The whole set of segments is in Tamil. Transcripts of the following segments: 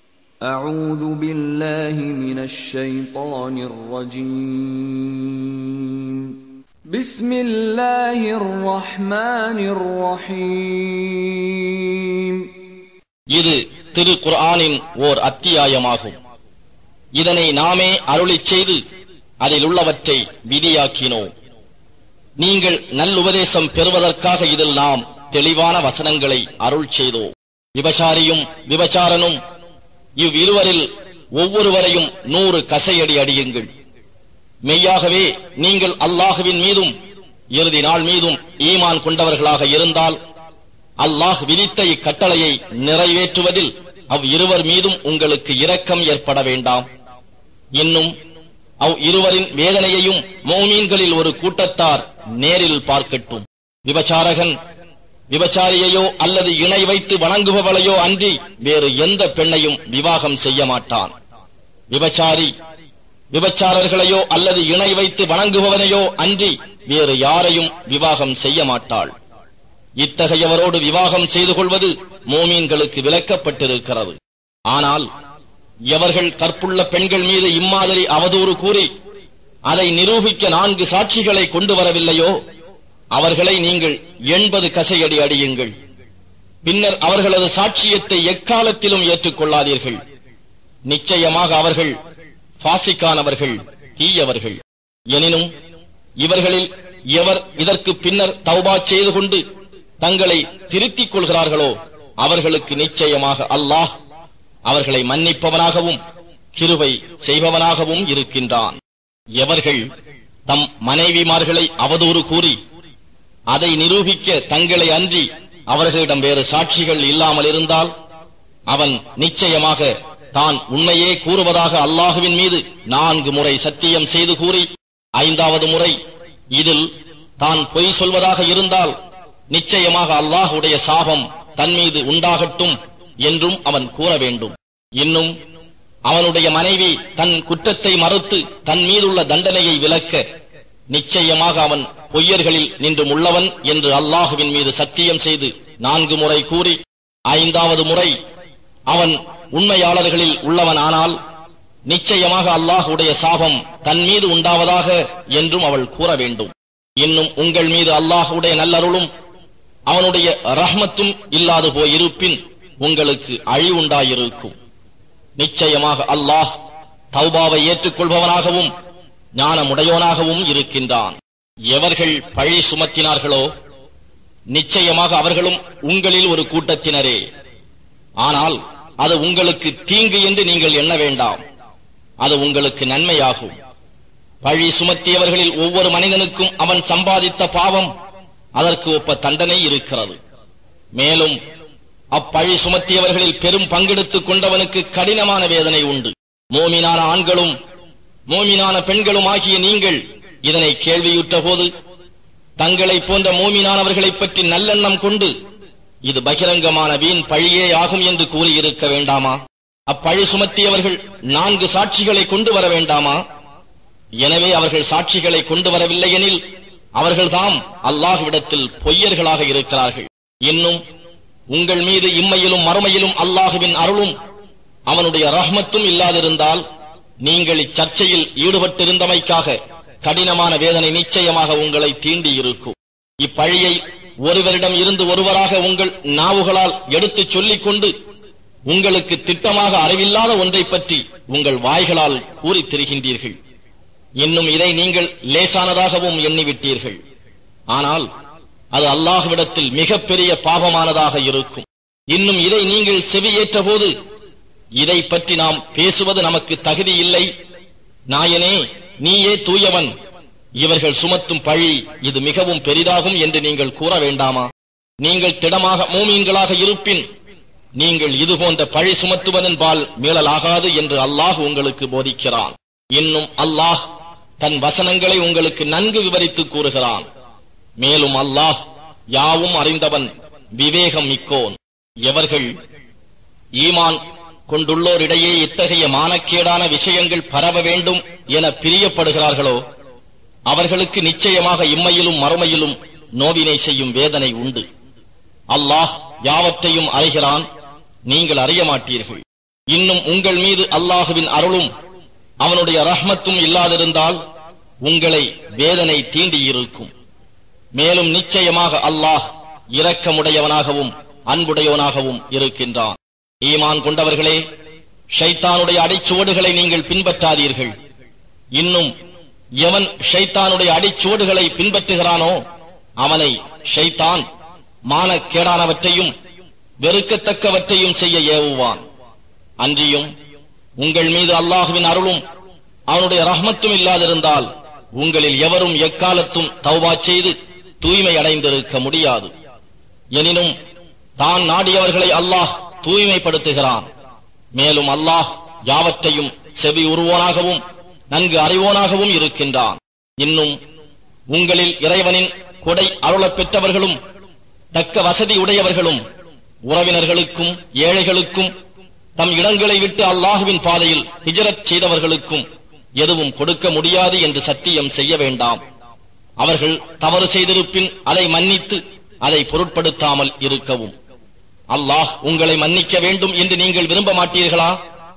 أعوذ بالله من الشيطان الرجيم بسم الله الرحمن الرحيم. இது திரு குர்ஆனின் ஓர் அத்தியாயமாகும். இதனை நாமே அருளிச் செய்து அதில் உள்ளவற்றை விதியாக்கினோம். நீங்கள் நல்லுபதேசம் பெறுவதற்காக இதில் நாம் தெளிவான வசனங்களை அருள் செய்தோம். விபசாரியும் விபச்சாரனும் இவ்விருவரில் ஒவ்வொருவரையும் 100 கசையடி அடியுங்கள். மெய்யாகவே நீங்கள் அல்லாஹுவின் மீதும் இறுதி நாள் மீதும் ஈமான் கொண்டவர்களாக இருந்தால் அல்லாஹ் விதித்த இக்கட்டளையை நிறைவேற்றுவதில் அவ்விருவர் மீதும் உங்களுக்கு இரக்கம் ஏற்பட வேண்டாம். இன்னும் அவ்விருவரின் வேதனையையும் மோமீன்களில் ஒரு கூட்டத்தார் நேரில் பார்க்கட்டும். விபச்சாரகன் விபச்சாரியையோ அல்லது இணை வைத்து வணங்குபவளையோ அன்றி வேறு எந்த பெண்ணையும் விவாகம் செய்ய மாட்டான். விபச்சாரி விபச்சாரர்களையோ அல்லது இணை வைத்து வணங்குபவனையோ அன்றி வேறு யாரையும் விவாகம் செய்ய மாட்டாள். இத்தகையவரோடு விவாகம் செய்து கொள்வது மோமீன்களுக்கு விலக்கப்பட்டிருக்கிறது. ஆனால் எவர்கள் கற்புள்ள பெண்கள் மீது இம்மாதிரி அவதூறு கூறி அதை நிரூபிக்க 4 சாட்சிகளை கொண்டு வரவில்லையோ அவர்களை நீங்கள் 80 கசையடி அடியுங்கள். பின்னர் அவர்களது சாட்சியத்தை எக்காலத்திலும் ஏற்றுக்கொள்ளாதீர்கள். நிச்சயமாக அவர்கள் பாசிக்கானவர்கள், தீயவர்கள். எனினும் இவர்களில் எவர் இதற்கு பின்னர் தௌபா செய்து கொண்டு தங்களை திருத்திக் கொள்கிறார்களோ அவர்களுக்கு நிச்சயமாக அல்லாஹ் அவர்களை மன்னிப்பவனாகவும் கிருபை செய்பவனாகவும் இருக்கின்றான். எவர்கள் தம் மனைவிமார்களை அவதூறு கூறி அதை நிரூபிக்க தங்களை அன்றி அவர்களிடம் வேறு சாட்சிகள் இல்லாமல் இருந்தால் அவன் நிச்சயமாக தான் உண்மையே கூறுவதாக அல்லாஹுவின் மீது 4 முறை சத்தியம் செய்து கூறி 5வது முறை இதில் தான் பொய் சொல்வதாக இருந்தால் நிச்சயமாக அல்லாஹுடைய சாபம் தன் மீது உண்டாகட்டும் என்றும் அவன் கூற வேண்டும். இன்னும் அவனுடைய மனைவி தன் குற்றத்தை மறுத்து தன் மீதுள்ள தண்டனையை விலக்க நிச்சயமாக அவன் பொய்யர்களில் நின்றும் உள்ளவன் என்று அல்லாஹுவின் மீது சத்தியம் செய்து 4 முறை கூறி 5வது முறை அவன் உண்மையாளர்களில் உள்ளவன் ஆனால் நிச்சயமாக அல்லாஹுடைய சாபம் தன் மீது உண்டாவதாக என்றும் அவள் கூற வேண்டும். இன்னும் உங்கள் மீது அல்லாஹுடைய நல்லருளும் அவனுடைய ரஹ்மத்தும் இல்லாது போயிருப்பின் உங்களுக்கு அழிவுண்டாயிருக்கும். நிச்சயமாக அல்லாஹ் தௌபாவை ஏற்றுக்கொள்பவனாகவும் ஞானமுடையோனாகவும் இருக்கின்றான். எவர்கள் பழி சுமத்தினார்களோ நிச்சயமாக அவர்களும் உங்களில் ஒரு கூட்டத்தினரே. ஆனால் அது உங்களுக்கு தீங்கு என்று நீங்கள் எண்ண வேண்டாம், அது உங்களுக்கு நன்மையாகும். பழி சுமத்தியவர்களில் ஒவ்வொரு மனிதனுக்கும் அவன் சம்பாதித்த பாவம் அதற்கு ஒப்ப தண்டனை இருக்கிறது. மேலும் அப்பழி சுமத்தியவர்களில் பெரும் பங்கெடுத்துக் கொண்டவனுக்கு கடினமான வேதனை உண்டு. மோமினான ஆண்களும் மோமினான பெண்களும் ஆகிய நீங்கள் இதனை கேள்வியுற்ற போது தங்களை போன்ற மோமினானவர்களை பற்றி நல்லெண்ணம் கொண்டு இது பகிரங்கமான வீண் பழியே ஆகும் என்று கூறியிருக்க வேண்டாமா? அப்பழி சுமத்தியவர்கள் 4 சாட்சிகளை கொண்டு வர வேண்டாமா? எனவே அவர்கள் சாட்சிகளை கொண்டு வரவில்லை எனில் அவர்கள்தாம் அல்லாஹ்விடத்தில் பொய்யர்களாக இருக்கிறார்கள். இன்னும் உங்கள் மீது இம்மையிலும் மறுமையிலும் அல்லாஹுவின் அருளும் அவனுடைய ரஹ்மத்தும் இல்லாதிருந்தால் நீங்கள் இச்சர்ச்சையில் ஈடுபட்டிருந்தமைக்காக கடினமான வேதனை நிச்சயமாக உங்களை தீண்டியிருக்கும். இப்பழியை ஒருவரிடம் இருந்து ஒருவராக உங்கள் நாவுகளால் எடுத்துச் சொல்லிக் கொண்டு உங்களுக்கு திட்டமாக அறிவில்லாத ஒன்றை பற்றி உங்கள் வாய்களால் கூறித் திரிகின்றீர்கள். இன்னும் இதை நீங்கள் லேசானதாகவும் எண்ணிவிட்டீர்கள். ஆனால் அது அல்லாஹ்விடத்தில் மிகப்பெரிய பாவமானதாக இருக்கும். இன்னும் இதை நீங்கள் செவியேற்ற போது இதை பற்றி நாம் பேசுவது நமக்கு தகுதி இல்லை, நாயனே நீயே தூயவன், இவர்கள் சுமத்தும் பழி இது மிகவும் பெரிதாகும் என்று நீங்கள் கூற வேண்டாமா? நீங்கள் திடமாக மூமீன்களாக இருப்பின் நீங்கள் இதுபோன்ற பழி சுமத்துவதன்பால் மீளலாகாது என்று அல்லாஹ் உங்களுக்கு போதிக்கிறான். இன்னும் அல்லாஹ் தன் வசனங்களை உங்களுக்கு நன்கு விவரித்து கூறுகிறான். மேலும் அல்லாஹ் யாவும் அறிந்தவன், விவேகம் மிக்கோன். எவர்கள் ஈமான் கொண்டுள்ளோரிடையே இத்தகைய மானக்கேடான விஷயங்கள் பரவ வேண்டும் என பிரியப்படுகிறார்களோ அவர்களுக்கு நிச்சயமாக இம்மையிலும் மறுமையிலும் நோவினை செய்யும் வேதனை உண்டு. அல்லாஹ் யாவற்றையும் அறிகிறான், நீங்கள் அறிய மாட்டீர்கள். இன்னும் உங்கள் மீது அல்லாஹுவின் அருளும் அவனுடைய ரஹ்மத்தும் இல்லாதிருந்தால் உங்களை வேதனை தீண்டியிருக்கும். மேலும் நிச்சயமாக அல்லாஹ் இரக்கமுடையவனாகவும் அன்புடையவனாகவும் இருக்கின்றான். ஈமான் கொண்டவர்களே, ஷைத்தானுடைய அடிச்சுவடுகளை நீங்கள் பின்பற்றாதீர்கள். இன்னும் எவன் ஷைத்தானுடைய அடிச்சுவடுகளை பின்பற்றுகிறானோ அவனை ஷைத்தான் மானக்கேடானவற்றையும் வெறுக்கத்தக்கவற்றையும் செய்ய ஏவுவான். அன்றியும் உங்கள் மீது அல்லாஹுவின் அருளும் அவனுடைய ரஹ்மத்தும் இல்லாதிருந்தால் உங்களில் எவரும் எக்காலத்தும் தௌபா செய்து தூய்மை அடைந்திருக்க முடியாது. எனினும் தான் நாடியவர்களை அல்லாஹ் தூய்மைப்படுத்துகிறான். மேலும் அல்லாஹ் யாவற்றையும் செவி உருவோனாகவும் நன்கு அறிவோனாகவும் இருக்கின்றான். இன்னும் உங்களில் இறைவனின் கொடை அருளப் பெற்றவர்களும் தக்க வசதி உடையவர்களும் உறவினர்களுக்கும் ஏழைகளுக்கும் தம் இடங்களை விட்டு அல்லாஹுவின் பாதையில் ஹிஜ்ரத் செய்தவர்களுக்கும் எதுவும் கொடுக்க முடியாது என்று சத்தியம் செய்ய வேண்டாம். அவர்கள் தவறு செய்திருப்பின் அதை மன்னித்து அதை பொருட்படுத்தாமல் இருக்கவும். அல்லாஹ் உங்களை மன்னிக்க வேண்டும் என்று நீங்கள் விரும்ப மாட்டீர்களா?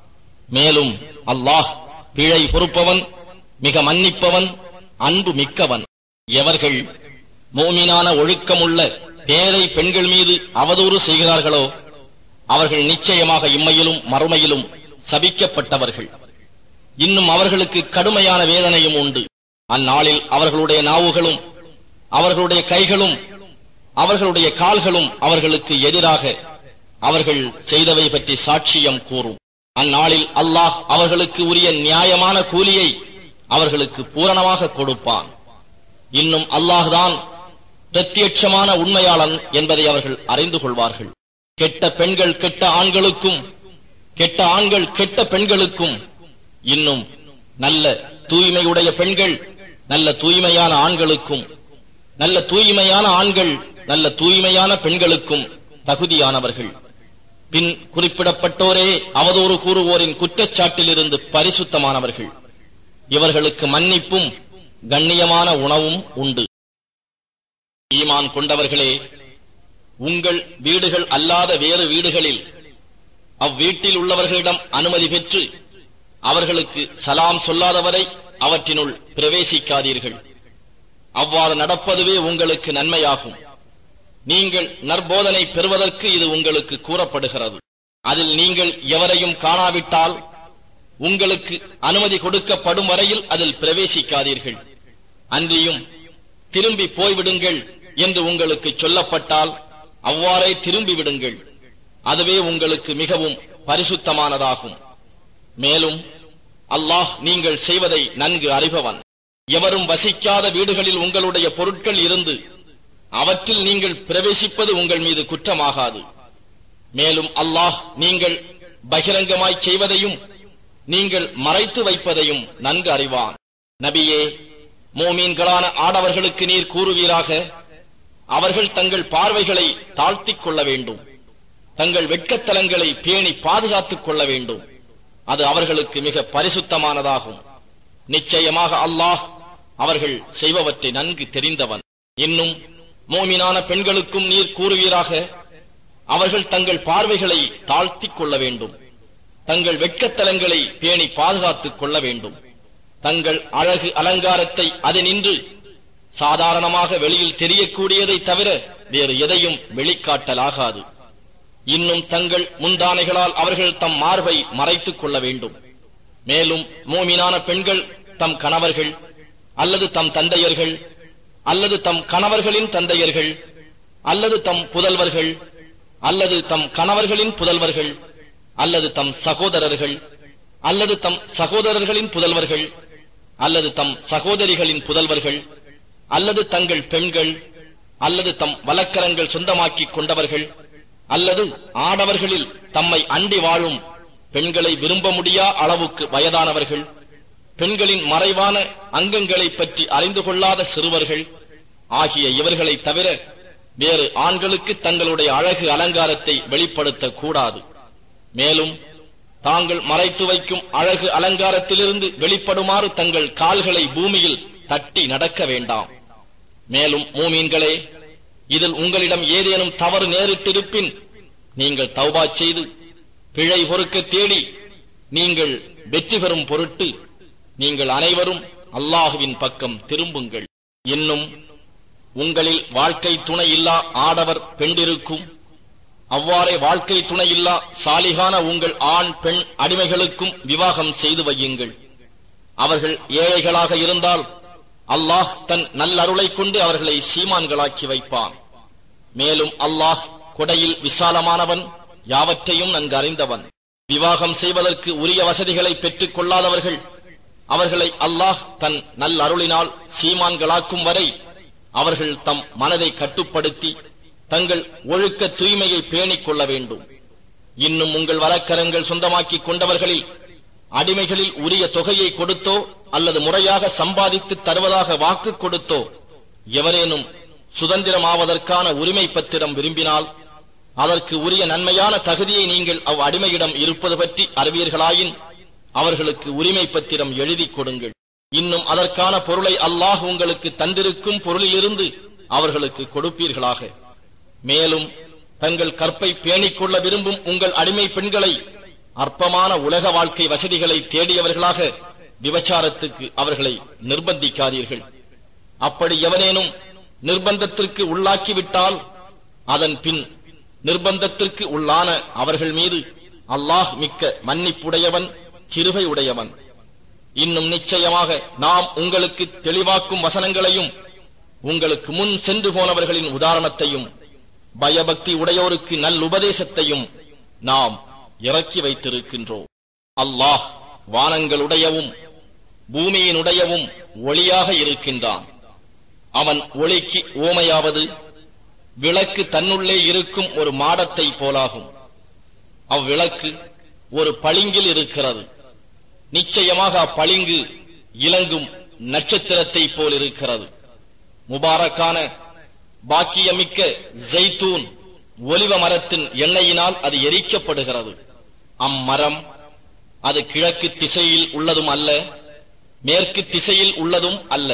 மேலும் அல்லாஹ் பிழை பொறுப்பவன், மிக மன்னிப்பவன், அன்பு மிக்கவன். எவர்கள் மோமினான ஒழுக்கமுள்ள பேரை பெண்கள் மீது அவதூறு செய்கிறார்களோ அவர்கள் நிச்சயமாக இம்மையிலும் மறுமையிலும் சபிக்கப்பட்டவர்கள். இன்னும் அவர்களுக்கு கடுமையான வேதனையும் உண்டு. அந்நாளில் அவர்களுடைய நாவுகளும் அவர்களுடைய கைகளும் அவர்களுடைய கால்களும் அவர்களுக்கு எதிராக அவர்கள் செய்தவை பற்றி சாட்சியம் கூறும். அந்நாளில் அல்லாஹ் அவர்களுக்கு உரிய நியாயமான கூலியை அவர்களுக்கு பூரணமாக கொடுப்பான். இன்னும் அல்லாஹ்தான் பிரத்யட்சமான உண்மையாளன் என்பதை அவர்கள் அறிந்து கொள்வார்கள். கெட்ட பெண்கள் கெட்ட ஆண்களுக்கும், கெட்ட ஆண்கள் கெட்ட பெண்களுக்கும், இன்னும் நல்ல தூய்மையுடைய பெண்கள் நல்ல தூய்மையான ஆண்களுக்கும், நல்ல தூய்மையான ஆண்கள் நல்ல தூய்மையான பெண்களுக்கும் தகுதியானவர்கள். பின் குறிப்பிடப்பட்டோரே அவதூறு கூறுவோரின் குற்றச்சாட்டிலிருந்து பரிசுத்தமானவர்கள். இவர்களுக்கு மன்னிப்பும் கண்ணியமான உணவும் உண்டு. ஈமான் கொண்டவர்களே, உங்கள் வீடுகள் அல்லாத வேறு வீடுகளில் அவ்வீட்டில் உள்ளவர்களிடம் அனுமதி பெற்று அவர்களுக்கு சலாம் சொல்லாதவரை அவற்றினுள் பிரவேசிக்காதீர்கள். அவ்வாறு நடப்பதுவே உங்களுக்கு நன்மையாகும். நீங்கள் நற்போதனை பெறுவதற்கு இது உங்களுக்கு கூறப்படுகிறது. அதில் நீங்கள் எவரையும் காணாவிட்டால் உங்களுக்கு அனுமதி கொடுக்கப்படும் வரையில் அதில் பிரவேசிக்காதீர்கள். அன்றியும் திரும்பி போய்விடுங்கள் என்று உங்களுக்கு சொல்லப்பட்டால் அவ்வாறே திரும்பி விடுங்கள். அதுவே உங்களுக்கு மிகவும் பரிசுத்தமானதாகும். மேலும் அல்லாஹ் நீங்கள் செய்வதை நன்கு அறிபவன். எவரும் வசிக்காத வீடுகளில் உங்களுடைய பொருட்கள் இருந்து அவற்றில் நீங்கள் பிரவேசிப்பது உங்கள் மீது குற்றமாகாது. மேலும் அல்லாஹ் நீங்கள் பகிரங்கமாய் செய்வதையும் நீங்கள் மறைத்து வைப்பதையும் நன்கு அறிவான். நபியே, மோமீன்களான ஆடவர்களுக்கு நீர் கூறுவீராக, அவர்கள் தங்கள் பார்வைகளை தாழ்த்திக் கொள்ள வேண்டும், தங்கள் வெட்கத்தலங்களை பேணி பாதுகாத்துக் கொள்ள வேண்டும். அது அவர்களுக்கு மிக பரிசுத்தமானதாகும். நிச்சயமாக அல்லாஹ் அவர்கள் செய்பவற்றை நன்கு தெரிந்தவன். இன்னும் மோமினான பெண்களுக்கும் நீர் கூறுவீராக, அவர்கள் தங்கள் பார்வைகளை தாழ்த்திக் கொள்ள வேண்டும், தங்கள் வெட்கத்தலங்களை பேணி பாதுகாத்துக் கொள்ள வேண்டும். தங்கள் அழகு அலங்காரத்தை அதனின்று சாதாரணமாக வெளியில் தெரியக்கூடியதை தவிர வேறு எதையும் வெளிக்காட்டலாகாது. இன்னும் தங்கள் முந்தானைகளால் அவர்கள் தம் மார்பை மறைத்துக் கொள்ள வேண்டும். மேலும் மோமினான பெண்கள் தம் கணவர்கள் அல்லது தம் தந்தையர்கள் அல்லது தம் கணவர்களின் தந்தையர்கள் அல்லது தம் புதல்வர்கள் அல்லது தம் கணவர்களின் புதல்வர்கள் அல்லது தம் சகோதரர்கள் அல்லது தம் சகோதரர்களின் புதல்வர்கள் அல்லது தம் சகோதரிகளின் புதல்வர்கள் அல்லது தங்கள் பெண்கள் அல்லது தம் வழக்கரங்கள் சொந்தமாக்கிக் கொண்டவர்கள் அல்லது ஆடவர்களில் தம்மை அண்டி வாழும் பெண்களை விரும்ப முடியா அளவுக்கு வயதானவர்கள், பெண்களின் மறைவான அங்கங்களை பற்றி அறிந்து கொள்ளாத சிறுவர்கள் ஆகிய இவர்களை தவிர வேறு ஆண்களுக்கு தங்களுடைய அழகு அலங்காரத்தை வெளிப்படுத்தக் கூடாது. மேலும் தாங்கள் மறைத்து வைக்கும் அழகு அலங்காரத்திலிருந்து வெளிப்படுமாறு தங்கள் கால்களை பூமியில் தட்டி நடக்க வேண்டாம். மேலும் மூமீன்களே, இதில் உங்களிடம் ஏதேனும் தவறு நேரிட்டிருப்பின் நீங்கள் தௌபா செய்து பிழை பொறுக்க தேடி நீங்கள் வெற்றி பெறும் பொருட்டு நீங்கள் அனைவரும் அல்லாஹுவின் பக்கம் திரும்புங்கள். இன்னும் உங்களில் வாழ்க்கை துணை இல்லா ஆடவர் பெண்டிருக்கும், அவ்வாறே வாழ்க்கை துணை இல்லா சாலிகான உங்கள் ஆண் பெண் அடிமைகளுக்கும் விவாகம் செய்து வையுங்கள். அவர்கள் ஏழைகளாக இருந்தால் அல்லாஹ் தன் நல்லருளை கொண்டு அவர்களை சீமான்களாக்கி வைப்பான். மேலும் அல்லாஹ் கொடையில் விசாலமானவன், யாவற்றையும் நன்கு அறிந்தவன். விவாகம் செய்வதற்கு உரிய வசதிகளை பெற்றுக் கொள்ளாதவர்கள் அவர்களை அல்லாஹ் தன் நல்லருளினால் சீமான்களாக்கும் வரை அவர்கள் தம் மனதை கட்டுப்படுத்தி தங்கள் ஒழுக்க தூய்மையை பேணிக் கொள்ள வேண்டும். இன்னும் உங்கள் வழக்கரங்கள் சொந்தமாக்கிக் கொண்டவர்களில் அடிமைகளில் உரிய தொகையை கொடுத்தோ அல்லது முறையாக சம்பாதித்து தருவதாக வாக்கு கொடுத்தோ எவரேனும் சுதந்திரமாவதற்கான உரிமை பத்திரம் விரும்பினால் அதற்கு உரிய நன்மையான தகுதியை நீங்கள் அவ் அடிமையிடம் இருப்பது பற்றி அறிவீர்களாயின் அவர்களுக்கு உரிமை பத்திரம் எழுதி கொடுங்கள். இன்னும் அதற்கான பொருளை அல்லாஹ் உங்களுக்கு தந்திருக்கும் பொருளிலிருந்து அவர்களுக்கு கொடுப்பீர்களாக. மேலும் தங்கள் கற்பை பேணிக் கொள்ள விரும்பும் உங்கள் அடிமை பெண்களை அற்பமான உலக வாழ்க்கை வசதிகளை தேடியவர்களாக விபச்சாரத்துக்கு அவர்களை நிர்பந்திக்காதீர்கள். அப்படி எவனேனும் நிர்பந்தத்திற்கு உள்ளாக்கிவிட்டால் அதன் பின் நிர்பந்தத்திற்கு உள்ளான அவர்கள் மீது அல்லாஹ் மிக்க மன்னிப்புடையவன், கிருபை உடையவன். இன்னும் நிச்சயமாக நாம் உங்களுக்கு தெளிவாக்கும் வசனங்களையும் உங்களுக்கு முன் சென்று போனவர்களின் உதாரணத்தையும் பயபக்தி உடையோருக்கு நல்லுபதேசத்தையும் நாம் இறக்கி வைத்திருக்கின்றோம். அல்லாஹ் வானங்களுடையவும் பூமியினுடையவும் ஒளியாக இருக்கின்றான். அவன் ஒளிக்கு ஓமையாவது விளக்கு தன்னுள்ளே இருக்கும் ஒரு மாடத்தை போலாகும். அவ்விளக்கு ஒரு பளிங்கில் இருக்கிறது. நிச்சயமாக அப்பளிங்கு இலங்கும் நட்சத்திரத்தை போல் இருக்கிறது. முபாரக்கான பாக்கியமிக்க ஜெய்தூன் ஒலிவ மரத்தின் எண்ணெயினால் அது எரிக்கப்படுகிறது. அம்மரம் அது கிழக்கு திசையில் உள்ளதும் அல்ல, மேற்கு திசையில் உள்ளதும் அல்ல.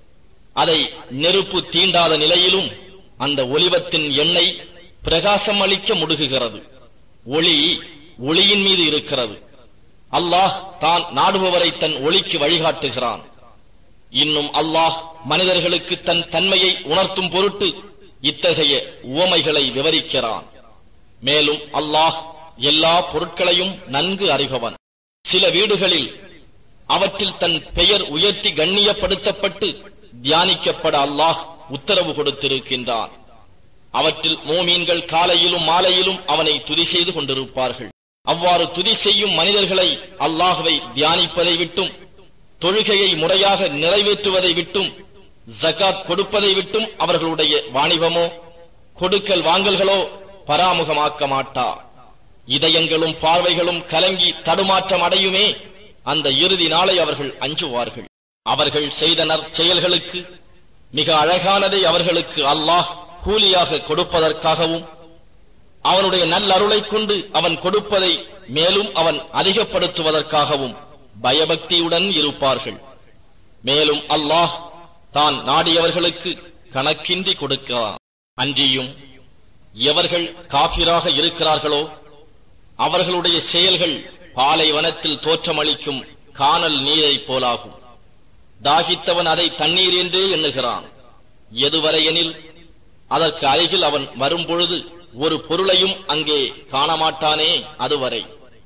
அதை நெருப்பு தீண்டாத நிலையிலும் அந்த ஒலிவத்தின் எண்ணெய் பிரகாசம் அளிக்க முடுகுகிறது. ஒளி ஒளியின் மீது இருக்கிறது. அல்லாஹ் தான் நாடுபவரை தன் ஒளிக்கு வழிகாட்டுகிறான். இன்னும் அல்லாஹ் மனிதர்களுக்கு தன் தன்மையை உணர்த்தும் பொருட்டு இத்தகைய உவமைகளை விவரிக்கிறான். மேலும் அல்லாஹ் எல்லா பொருட்களையும் நன்கு அறிபவன். சில வீடுகளில் அவற்றில் தன் பெயர் உயர்த்தி கண்ணியப்படுத்தப்பட்டு தியானிக்கப்பட அல்லாஹ் உத்தரவு கொடுத்திருக்கின்றான். அவற்றில் மோமீன்கள் காலையிலும் மாலையிலும் அவனை துதி செய்து கொண்டிருப்பார்கள். அவ்வாறு துதி செய்யும் மனிதர்களை அல்லாஹ்வை தியானிப்பதை விட்டும், தொழுகையை முறையாக நிறைவேற்றுவதை விட்டும், ஜகாத் கொடுப்பதை விட்டும் அவர்களுடைய வாணிபமோ கொடுக்கல் வாங்கல்களோ பராமுகமாக்க மாட்டா. இதயங்களும் பார்வைகளும் கலங்கி தடுமாற்றம் அடையுமே, அந்த இறுதி நாளை அவர்கள் அஞ்சுவார்கள். அவர்கள் செய்த நற்செயல்களுக்கு மிக அழகானதை அவர்களுக்கு அல்லாஹ் கூலியாக கொடுப்பதற்காகவும், அவனுடைய நல்லருளை கொண்டு அவன் கொடுப்பதை மேலும் அவன் அதிகப்படுத்துவதற்காகவும் பயபக்தியுடன் இருப்பார்கள். மேலும் அல்லாஹ் தான் நாடியவர்களுக்கு கணக்கின்றி கொடுக்கிறான். அன்றியும் எவர்கள் காபிராக இருக்கிறார்களோ அவர்களுடைய செயல்கள் பாலைவனத்தில் தோற்றமளிக்கும் கானல் நீரை போலாகும். தாகித்தவன் அதை தண்ணீர் என்றே எண்ணுகிறான். எதுவரையெனில் அதற்கு அருகில் அவன் வரும்பொழுது ஒரு பொருளையும் அங்கே காணமாட்டானே அதுவரை.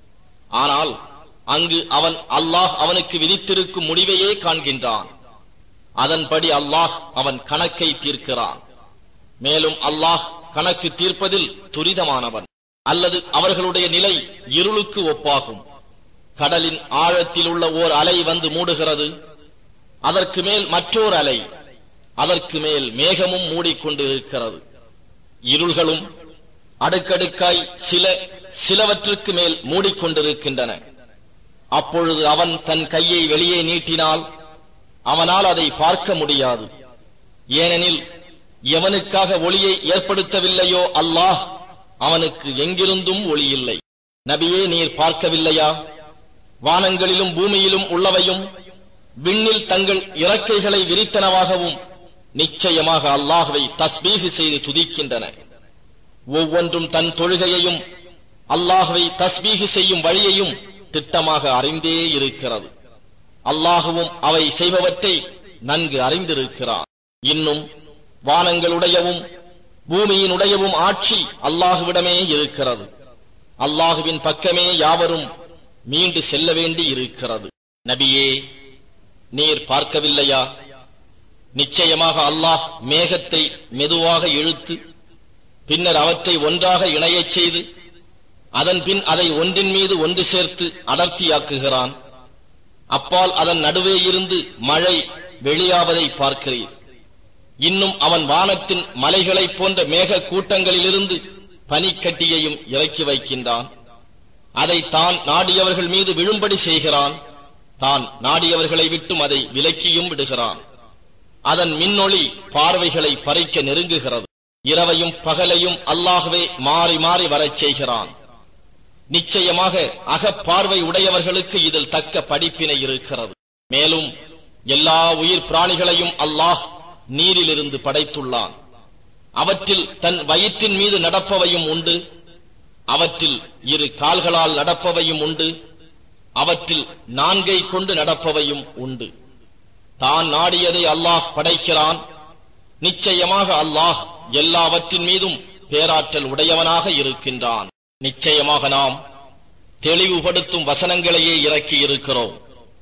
ஆனால் அங்கு அவன் அல்லாஹ் அவனுக்கு விதித்திருக்கும் முடிவையே காண்கின்றான். அதன்படி அல்லாஹ் அவன் கணக்கை தீர்க்கிறான். மேலும் அல்லாஹ் கணக்கு தீர்ப்பதில் துரிதமானவன். அல்லது அவர்களுடைய நிலை இருளுக்கு ஒப்பாகும். கடலின் ஆழத்தில் உள்ள ஓர் அலை வந்து மூடுகிறது. அதற்கு மேல் மற்றோர் அலை, அதற்கு மேல் மேகமும் மூடிக்கொண்டிருக்கிறது. இருள்களும் அடுக்கடுக்காய் சிலவற்றுக்கு மேல் மூடிக்கொண்டிருக்கின்றன. அப்பொழுது அவன் தன் கையை வெளியே நீட்டினால் அவனால் அதை பார்க்க முடியாது. ஏனெனில் எவனுக்காக ஒளியை ஏற்படுத்தவில்லையோ அல்லாஹ் அவனுக்கு எங்கிருந்தும் ஒளி இல்லை. நபியே, நீர் பார்க்கவில்லையா? வானங்களிலும் பூமியிலும் உள்ளவையும் விண்ணில் தங்கள் இறக்கைகளை விரித்தனவாகவும் நிச்சயமாக அல்லாஹ்வை தஸ்பீஹ் செய்து துதிக்கின்றன. ஒவ்வொன்றும் தன் தொழுகையையும் அல்லாஹ்வை தஸ்பீஹ் செய்யும் வழியையும் திட்டமாக அறிந்தே இருக்கிறது. அல்லாஹுவும் அவை செய்பவற்றை நன்கு அறிந்திருக்கிறார். இன்னும் வானங்களுடையவும் பூமியினுடையவும் ஆட்சி அல்லாஹுவிடமே இருக்கிறது. அல்லாஹுவின் பக்கமே யாவரும் மீண்டு செல்ல வேண்டி இருக்கிறது. நபியே, நீர் பார்க்கவில்லையா? நிச்சயமாக அல்லாஹ் மேகத்தை மெதுவாக இழுத்து பின்னர் அவற்றை ஒன்றாக இணையச் செய்து அதன் பின் அதை ஒன்றின் மீது ஒன்று சேர்த்து அடர்த்தியாக்குகிறான். அப்பால் அதன் நடுவே இருந்து மழை வெளியாவதை பார்க்கிறீர். இன்னும் அவன் வானத்தின் மலைகளைப் போன்ற மேக கூட்டங்களிலிருந்து பனிக்கட்டியையும் இறக்கி வைக்கின்றான். அதை தான் நாடியவர்கள் மீது விழும்படி செய்கிறான். தான் நாடியவர்களை விட்டும் அதை விலக்கியும் விடுகிறான். அதன் மின்னொளி பார்வைகளை பறிக்க நெருங்குகிறது. இரவையும் பகலையும் அல்லாஹ்வே மாறி மாறி வரச் செய்கிறான். நிச்சயமாக அகப்பார்வை உடையவர்களுக்கு இதில் தக்க படிப்பினை இருக்கிறது. மேலும் எல்லா உயிர் பிராணிகளையும் அல்லாஹ் நீரிலிருந்து படைத்துள்ளான். அவற்றில் தன் வயிற்றின் மீது நடப்பவையும் உண்டு, அவற்றில் இரு கால்களால் நடப்பவையும் உண்டு, அவற்றில் நான்கை கொண்டு நடப்பவையும் உண்டு. தான் நாடியதை அல்லாஹ் படைக்கிறான். நிச்சயமாக அல்லாஹ் எல்லாவற்றின் மீதும் பேராற்றல் உடையவனாக இருக்கின்றான். நிச்சயமாக நாம் தெளிவுபடுத்தும் வசனங்களையே இறக்கி இருக்கிறோம்.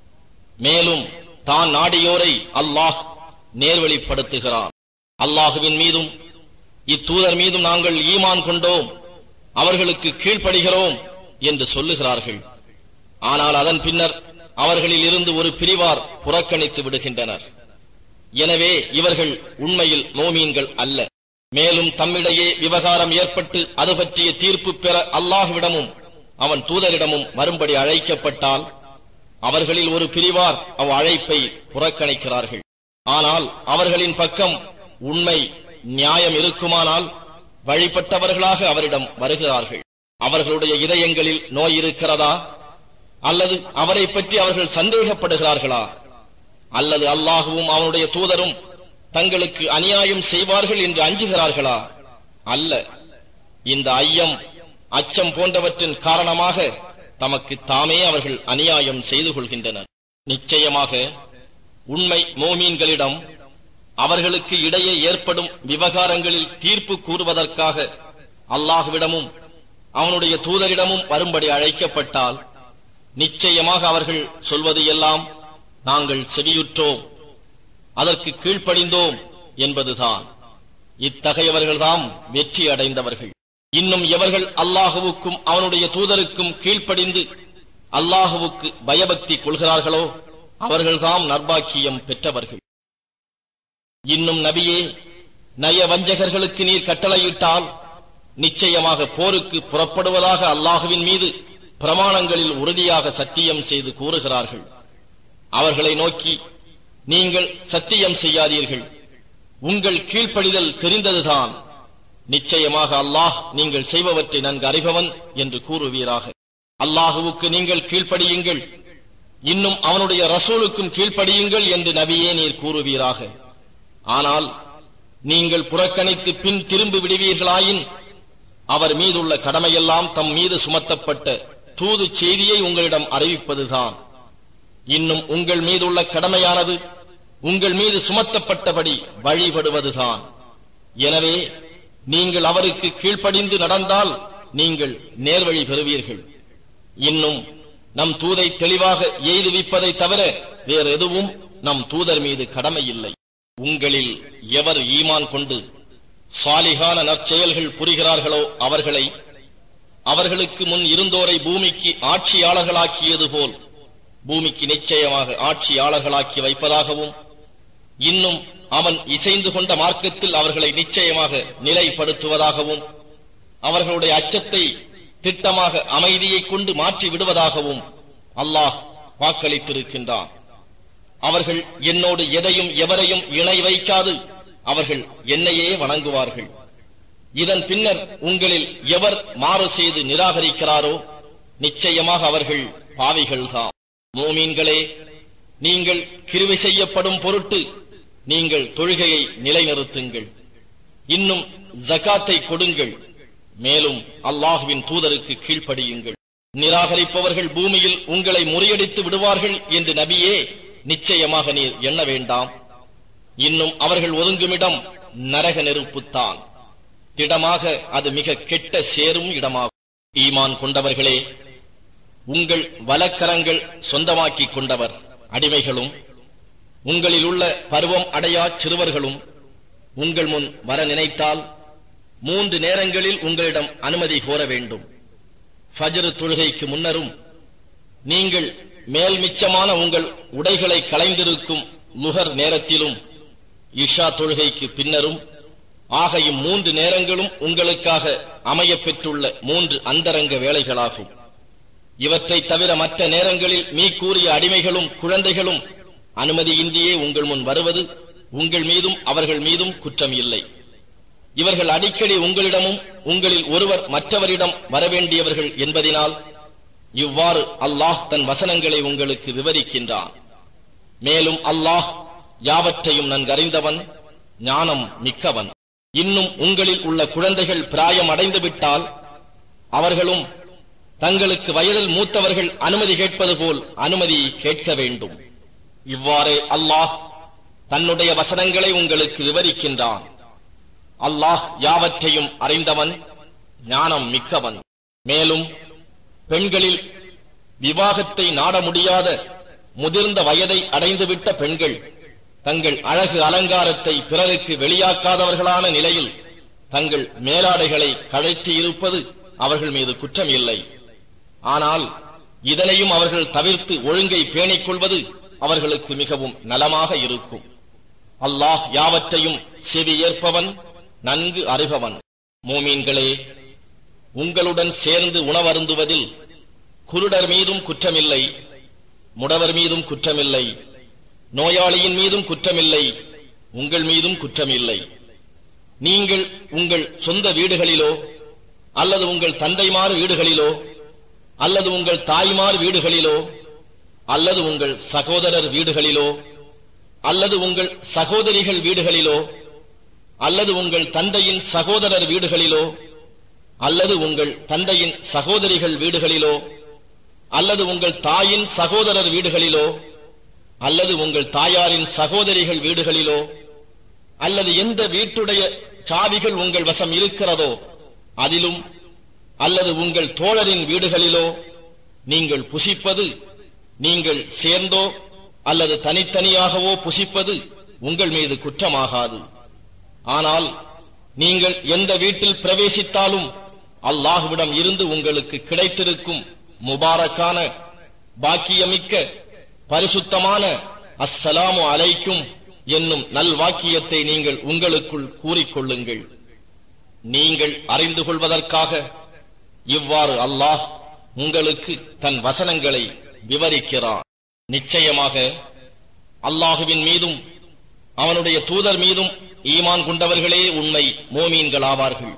மேலும் தான் நாடியோரை அல்லாஹ் நேர்வழிப்படுத்துகிறான். அல்லாஹுவின் மீதும் இத்தூதர் மீதும் நாங்கள் ஈமான் கொண்டோம், அவர்களுக்கு கீழ்ப்படுகிறோம் என்று சொல்லுகிறார்கள். ஆனால் அதன் பின்னர் அவர்களில் இருந்து ஒரு பிரிவார் புறக்கணித்து விடுகின்றனர். எனவே இவர்கள் உண்மையில் மோமீன்கள் அல்ல. மேலும் தம்மிடையே விவகாரம் ஏற்பட்டு அது பற்றிய தீர்ப்பு பெற அல்லாஹ்விடமும் அவன் தூதரிடமும் வரும்படி அழைக்கப்பட்டால் அவர்களில் ஒரு பிரிவார் அவ் அழைப்பை புறக்கணிக்கிறார்கள். ஆனால் அவர்களின் பக்கம் உண்மை நியாயம் இருக்குமானால் வழிபட்டவர்களாக அவரிடம் வருகிறார்கள். அவர்களுடைய இதயங்களில் நோய் இருக்கிறதா? அல்லது அவரை பற்றி அவர்கள் சந்தேகப்படுகிறார்களா? அல்லது அல்லாஹுவும் அவனுடைய தூதரும் தங்களுக்கு அநியாயம் செய்வார்கள் என்று அஞ்சுகிறார்களா? அல்ல. இந்த ஐயம், அச்சம் போன்றவற்றின் காரணமாக தமக்கு தாமே அவர்கள் அநியாயம் செய்து கொள்கின்றனர். நிச்சயமாக உண்மை மோமீன்களிடம் அவர்களுக்கு இடையே ஏற்படும் விவகாரங்களில் தீர்ப்பு கூறுவதற்காக அல்லாஹ்விடமும் அவனுடைய தூதரிடமும் வரும்படி அழைக்கப்பட்டால் நிச்சயமாக அவர்கள் சொல்வது எல்லாம் நாங்கள் செவியுற்றோம், அதற்கு கீழ்ப்படிந்தோம் என்பதுதான். இத்தகையவர்கள்தாம் வெற்றி அடைந்தவர்கள். இன்னும் எவர்கள் அல்லாஹுவுக்கும் அவனுடைய தூதருக்கும் கீழ்ப்படிந்து அல்லாஹுவுக்கு பயபக்தி கொள்கிறார்களோ அவர்கள்தாம் நற்பாக்கியம் பெற்றவர்கள். இன்னும் நபியே, நயவஞ்சகர்களுக்கு நீர் கட்டளையிட்டால் நிச்சயமாக போருக்கு புறப்படுவதாக அல்லாஹுவின் மீது பிரமாணங்களில் உறுதியாக சத்தியம் செய்து கூறுகிறார்கள். அவர்களை நோக்கி, நீங்கள் சத்தியம் செய்யாதீர்கள், உங்கள் கீழ்ப்படிதல் தெரிந்ததுதான். நிச்சயமாக அல்லாஹ் நீங்கள் செய்பவற்றை நன்கு அறிபவன் என்று கூறுவீராக. அல்லாஹுவுக்கு நீங்கள் கீழ்ப்படியுங்கள், இன்னும் அவனுடைய ரசூலுக்கும் கீழ்ப்படியுங்கள் என்று நபியே நீர் கூறுவீராக. ஆனால் நீங்கள் புறக்கணித்து பின் திரும்பி விடுவீர்களாயின் அவர் மீதுள்ள கடமையெல்லாம் தம் மீது சுமத்தப்பட்ட தூது செய்தியை உங்களிடம் அறிவிப்பதுதான். இன்னும் உங்கள் மீதுள்ள கடமையானது உங்கள் மீது சுமத்தப்பட்டபடி வழிபடுவதுதான். எனவே நீங்கள் அவருக்கு கீழ்ப்படிந்து நடந்தால் நீங்கள் நேர்வழி பெறுவீர்கள். இன்னும் நம் தூதை தெளிவாக எய்துவிப்பதை தவிர வேறு எதுவும் நம் தூதர் மீது கடமை இல்லை. உங்களில் எவர் ஈமான் கொண்டு சாலிகான நற்செயல்கள் புரிகிறார்களோ அவர்களை அவர்களுக்கு முன் இருந்தோரை பூமிக்கு ஆட்சியாளர்களாக்கியது போல் பூமிக்கு நிச்சயமாக ஆட்சியாளர்களாக்கி வைப்பதாகவும், இன்னும் அவன் இசைந்து கொண்ட மார்க்கத்தில் அவர்களை நிச்சயமாக நிலைப்படுத்துவதாகவும், அவர்களுடைய அச்சத்தை திட்டமாக அமைதியை கொண்டு மாற்றி விடுவதாகவும் அல்லாஹ் வாக்களித்திருக்கின்றான். அவர்கள் என்னோடு எதையும் எவரையும் இணை வைக்காது அவர்கள் என்னையே வணங்குவார்கள். இதன் பின்னர் உங்களில் எவர் மாறு செய்து நிராகரிக்கிறாரோ நிச்சயமாக அவர்கள் பாவிகள்தான். மூமீன்களே, நீங்கள் கிருபை செய்யப்படும் பொருட்டு நீங்கள் தொழுகையை நிலைநிறுத்துங்கள், இன்னும் ஜகாத்தை கொடுங்கள், மேலும் அல்லாஹுவின் தூதருக்கு கீழ்ப்படியுங்கள். நிராகரிப்பவர்கள் பூமியில் உங்களை முறியடித்து விடுவார்கள் என்று நபியே நிச்சயமாக நீர் எண்ண வேண்டாம். இன்னும் அவர்கள் ஒதுங்குமிடம் நரக நெருப்புத்தான். திடமாக அது மிக கெட்ட சேரும் இடமாகும். ஈமான் கொண்டவர்களே, உங்கள் வலக்கரங்கள் சொந்தமாக்கிக் கொண்டவர் அடிமைகளும் உங்களில் உள்ள பருவம் அடையா சிறுவர்களும் உங்கள் முன் வர நினைத்தால் 3 நேரங்களில் உங்களிடம் அனுமதி கோர வேண்டும். ஃபஜ்ர் தொழுகைக்கு முன்னரும், நீங்கள் மேல் மிச்சமான உங்கள் உடைகளை களைந்திருக்கும் லுஹர் நேரத்திலும், இஷா தொழுகைக்கு பின்னரும் ஆக 3 நேரங்களும் உங்களுக்காக அமையப் பெற்றுள்ள 3 அந்தரங்க வேளைகளாகும். இவற்றை தவிர மற்ற நேரங்களில் மீக்கூறிய அடிமைகளும் குழந்தைகளும் அனுமதியின்றியே உங்கள் முன் வருவது உங்கள் மீதும் அவர்கள் மீதும் குற்றம் இல்லை. இவர்கள் அடிக்கடி உங்களிடமும் உங்களில் ஒருவர் மற்றவரிடம் வரவேண்டியவர்கள் என்பதினால் இவ்வாறு அல்லாஹ் தன் வசனங்களை உங்களுக்கு விவரிக்கின்றான். மேலும் அல்லாஹ் யாவற்றையும் நன்கறிந்தவன், ஞானம் மிக்கவன். இன்னும் உங்களில் உள்ள குழந்தைகள் பிராயம் அடைந்து விட்டால் அவர்களும் தங்களுக்கு வயதில் மூத்தவர்கள் அனுமதி கேட்பது போல் அனுமதி கேட்க வேண்டும். இவ்வாறே அல்லாஹ் தன்னுடைய வசனங்களை உங்களுக்கு விவரிக்கின்றான். அல்லாஹ் யாவற்றையும் அறிந்தவன், ஞானம் மிக்கவன். மேலும் பெண்களில் விவாகத்தை நாட முடியாத முதிர்ந்த வயதை அடைந்துவிட்ட பெண்கள் தங்கள் அழகு அலங்காரத்தை பிறருக்கு வெளியாக்காதவர்களான நிலையில் தங்கள் மேலாடைகளை கழற்றியிருப்பது அவர்கள் மீது குற்றம் இல்லை. ஆனால் இதனையும் அவர்கள் தவிர்த்து ஒழுங்கை பேணிக் கொள்வது அவர்களுக்கு மிகவும் நலமாக இருக்கும். அல்லாஹ் யாவற்றையும் செவி ஏற்பவன், நன்கு அறிபவன். மூமீன்களே, உங்களுடன் சேர்ந்து உணவருந்துவதில் குருடர் மீதும் குற்றமில்லை, முடவர் மீதும் குற்றமில்லை, நோயாளியின் மீதும் குற்றமில்லை, உங்கள் மீதும் குற்றமில்லை. நீங்கள் உங்கள் சொந்த வீடுகளிலோ அல்லது உங்கள் தந்தைமார் வீடுகளிலோ அல்லது உங்கள் தாய்மார் வீடுகளிலோ அல்லது உங்கள் சகோதரர் வீடுகளிலோ அல்லது உங்கள் சகோதரிகள் வீடுகளிலோ அல்லது உங்கள் தந்தையின் சகோதரர் வீடுகளிலோ அல்லது உங்கள் தந்தையின் சகோதரிகள் வீடுகளிலோ அல்லது உங்கள் தாயின் சகோதரர் வீடுகளிலோ அல்லது உங்கள் தாயாரின் சகோதரிகள் வீடுகளிலோ அல்லது எந்த வீட்டுடைய சாவிகள் உங்கள் வசம் இருக்கிறதோ அதிலும் அல்லது உங்கள் தோழரின் வீடுகளிலோ நீங்கள் புசிப்பது, நீங்கள் சேர்ந்தோ அல்லது தனித்தனியாகவோ புசிப்பது உங்கள் மீது குற்றமாகாது. ஆனால் நீங்கள் எந்த வீட்டில் பிரவேசித்தாலும் அல்லாஹ்விடம் இருந்து உங்களுக்கு கிடைத்திருக்கும் முபாரக்கான, பாக்கியமிக்க, பரிசுத்தமான அஸ்ஸலாமு அலைக்கும் என்னும் நல்வாக்கியத்தை நீங்கள் உங்களுக்குள் கூறிக்கொள்ளுங்கள். நீங்கள் அறிந்து கொள்வதற்காக இவ்வாறு அல்லாஹ் உங்களுக்கு தன் வசனங்களை விவரிக்கிறான். நிச்சயமாக அல்லாஹுவின் மீதும் அவனுடைய தூதர் மீதும் ஈமான் கொண்டவர்களே உண்மை மோமீன்களாவார்கள்.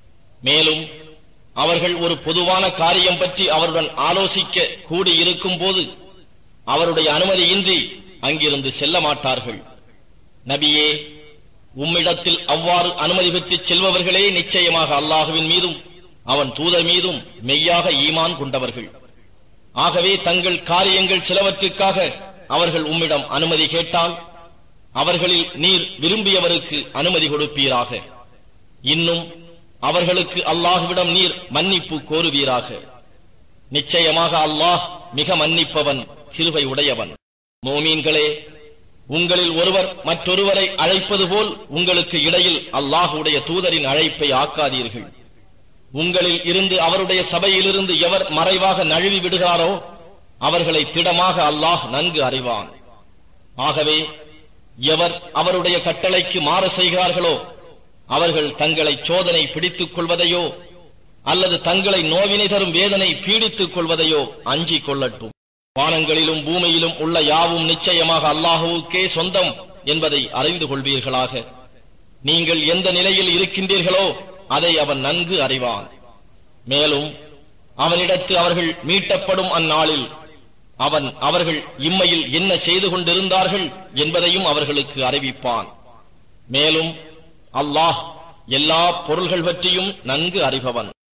மேலும் அவர்கள் ஒரு பொதுவான காரியம் பற்றி அவருடன் ஆலோசிக்க கூடியிருக்கும் போது அவருடைய அனுமதியின்றி அங்கிருந்து செல்ல மாட்டார்கள். நபியே, உம்மிடத்தில் அவ்வாறு அனுமதி பெற்றுச் செல்பவர்களே நிச்சயமாக அல்லாஹுவின் மீதும் அவன் தூதர் மீதும் மெய்யாக ஈமான் கொண்டவர்கள். ஆகவே தங்கள் காரியங்கள் சிலவற்றுக்காக அவர்கள் உம்மிடம் அனுமதி கேட்டால் அவர்களில் நீர் விரும்பியவருக்கு அனுமதி கொடுப்பீராக. இன்னும் அவர்களுக்கு அல்லாஹ்விடம் நீர் மன்னிப்பு கோருவீராக. நிச்சயமாக அல்லாஹ் மிக மன்னிப்பவன், கிருபை உடையவன். மோமீன்களே, உங்களில் ஒருவர் மற்றொருவரை அழைப்பது போல் உங்களுக்கு இடையில் அல்லாஹுடைய தூதரின் அழைப்பை ஆக்காதீர்கள். உங்களில் இருந்து அவருடைய சபையிலிருந்து எவர் மறைவாக நழுவி விடுகிறாரோ அவர்களை திடமாக அல்லாஹ் நன்கு அறிவான். ஆகவே எவர் அவருடைய கட்டளைக்கு மாறு செய்கிறார்களோ அவர்கள் தங்களை சோதனை பிடித்துக் கொள்வதையோ அல்லது தங்களை நோவினை தரும் வேதனை பீடித்துக் கொள்வதையோ அஞ்சிக் கொள்ளட்டும். வானங்களிலும் பூமியிலும் உள்ள யாவும் நிச்சயமாக அல்லாஹுவுக்கே சொந்தம் என்பதை அறிந்து கொள்வீர்களாக. நீங்கள் எந்த நிலையில் இருக்கின்றீர்களோ அதை அவன் நன்கு அறிவான். மேலும் அவனிடத்து அவர்கள் மீட்டப்படும் அந்நாளில் அவன் அவர்கள் இம்மையில் என்ன செய்து கொண்டிருந்தார்கள் என்பதையும் அவர்களுக்கு அறிவிப்பான். மேலும் அல்லாஹ் எல்லா பொருள்கள் பற்றியும் நன்கு அறிபவன்.